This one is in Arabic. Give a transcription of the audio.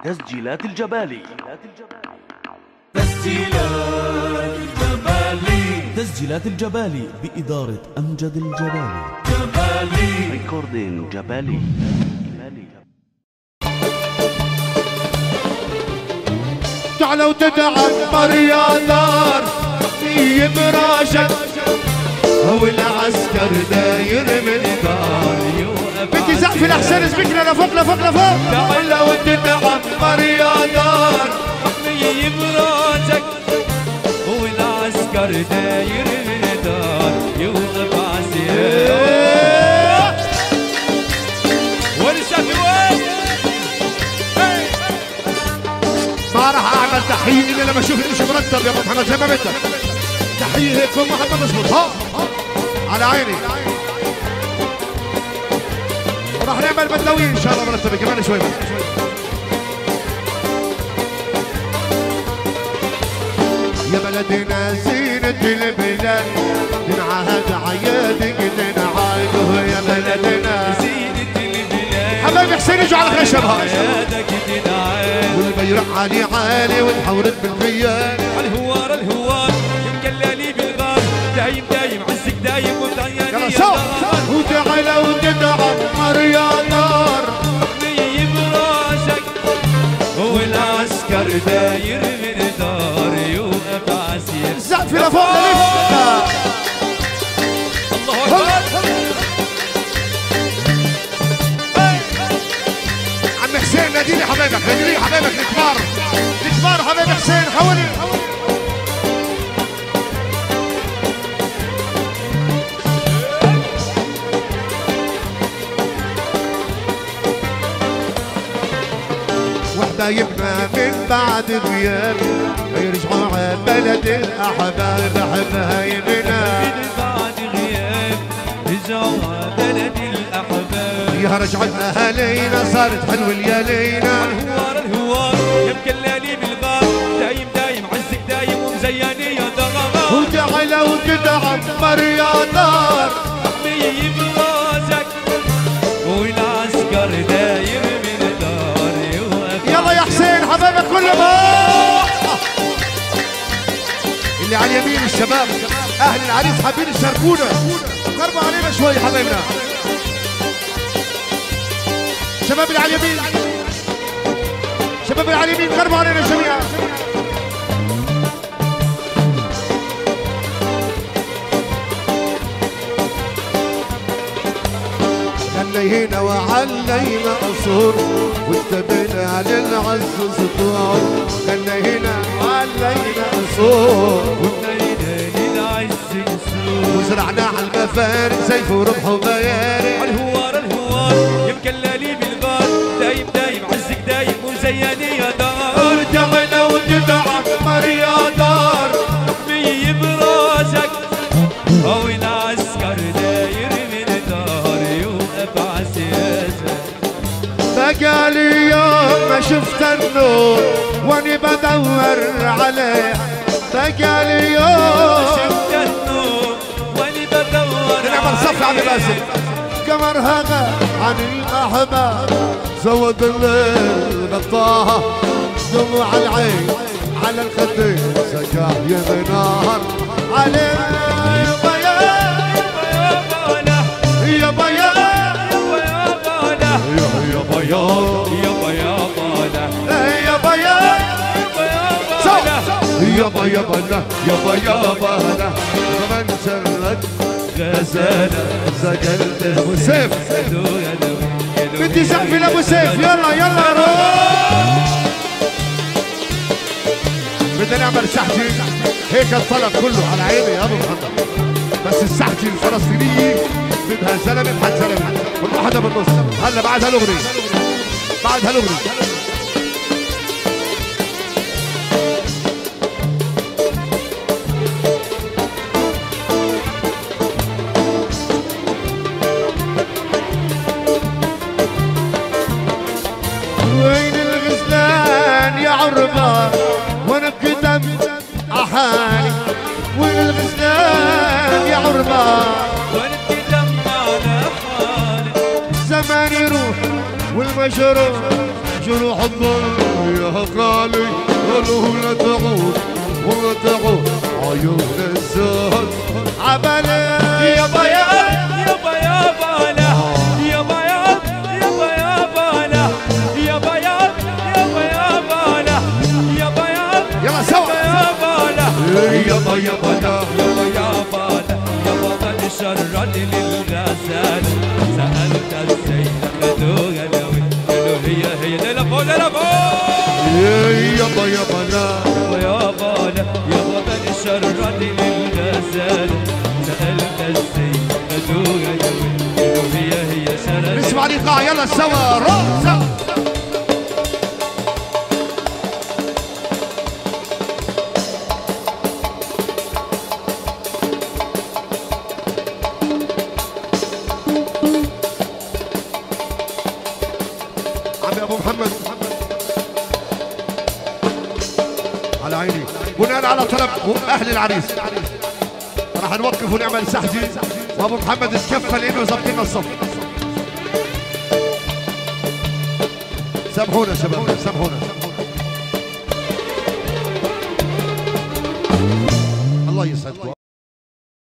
تسجيلات الجبالي. تسجيلات الجبالي بإدارة أمجد الجبالي. ريكوردين جبالي. تعالوا تتعمر يا دار في براشك هو العسكر داير من دار. بدي زقف الأحسن اسبكنا لفوق لفوق لفوق. تعالوا تتعمر يا دار في براشك هو العسكر داير من دار. يوقف عسير ولسه في وين ما راح اعمل تحيه الا لما اشوف الاشي مرتب يا ابو محمد زي ما بدك. تحيه هيك فوق محمد اصبر ها على عيني. وراح نعمل بدلويه ان شاء الله مرتبه كمان شوي بس. يا بلدنا زينة البلاد ننعهد عيادك ننعاده. يا بلدنا زينة البلاد حبايبي حسين اجوا على خشب عيادك تنعاد. والبيرق عالي عالي والحورد بالخيال. الهوار الهوار مكلالي بالغار دايم دايم عزك دايم وطياني يلا صوت وتعالى وتتعمر يا دار مي براسك والعسكر داير من دار. يوقف عسير زق في لفوق للف. الله اكبر. عم حسين ناديلي حبايبك ناديلي حبايبك الكبار الكبار حبايب حسين حولي. وحبايبنا من بعد غياب يرجعوا على بلد الأحباب. حبايبنا من بعد غياب رجعوا بلد الأحباب. يا رجعنا اهالينا صارت حلوه الليالينا. الهوار الهوار يا مكلالي بالغار دايم دايم عزك دايم ومزياني يا دغار. وتعالى وتتعمر يا دار مي براسك والعسكر داير من دار. يوقف يلا يا حسين حبايبك كلهم. اللي على اليمين الشباب اهل العريس حابين يشاركونا قربوا علينا شوي حبايبنا. شباب اللي على اليمين شباب اللي على اليمين قربوا علينا جميعا. غنينا وعلينا قصور واستبينا للعز سطور. غنينا وعلينا قصور ونينا للعز نسور. وزرعنا على المفارق سيف ورمح وبيارق. الهوار الهوار يا مكلالي بالغار دايم دايم عزك دايم ومزياني يا دار. تعالى وتتعمر يا دار مي براسك او العسكر داير من دار. يوقف عسياسك بقالي يوم ما شفت النور واني بدور عليه. بقالي يوم شفت النور واني بدور نعمل صف عم باسم. قمر هذا عن الأحباب زود الليل غطاها. دموع العين على الخدين سقاه ينهار عليه. يا بيان يا بيان يا بيان يا بيان يابا يابا يابا يابا من سرت غزالة سجلت ابو سيف. بدي سقفي لابو سيف. يلا يلا روح. بدنا نعمل سحجي هيك الطلب كله على عيني يا ابو محمد. بس السحجي الفلسطينية بدها زلمه بحد زلمه كل واحدة بالنص. هلا بعد هالاغنية بعد هالاغنية وين الغزلان يا عربان وانا كتبت احالي. وين الغزلان يا عربان وانا كتبت على حالي. الزمان يروح والمجروح جروح الظل يا غالي قالوا لا تعود ولا تعود عيون الزهر عبالي يابا يابا يابا لا يابا يابا يابا لا يابا يابا يابا لا يابا يلا سوا يابا لا يابا يابا لا يابا يابا لا يابا من شرني للغزال سألت السيد خدوها لوي قالوا هي لا فوق لا فوق يابا يابا لا يابا لا يابا من شرني للغزال سألت السيد خدوها لوي قالوا هي شرني نسمع الايقاع يلا سوا رقصة عمي ابو محمد على عيني بناء على طلب اهل العريس راح نوقف ونعمل سحجي وابو محمد اتكفل انه يظبط لنا الصف. سامحونا شباب سامحونا. الله يسعدكم.